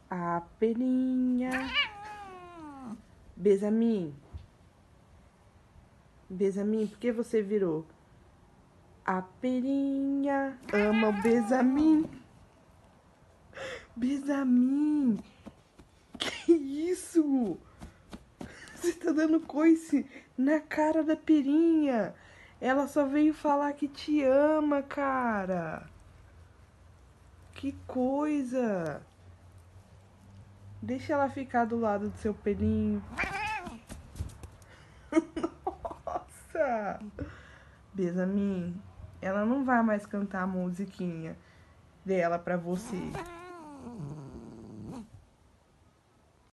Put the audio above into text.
A Pelinha. Besamin. Besamin, por que você virou? A Pelinha ama o Besamin. Besamin. Que isso? Você tá dando coice na cara da Pelinha. Ela só veio falar que te ama, cara. Que coisa. Deixa ela ficar do lado do seu pelinho. Nossa. Besamin, ela não vai mais cantar a musiquinha dela pra você.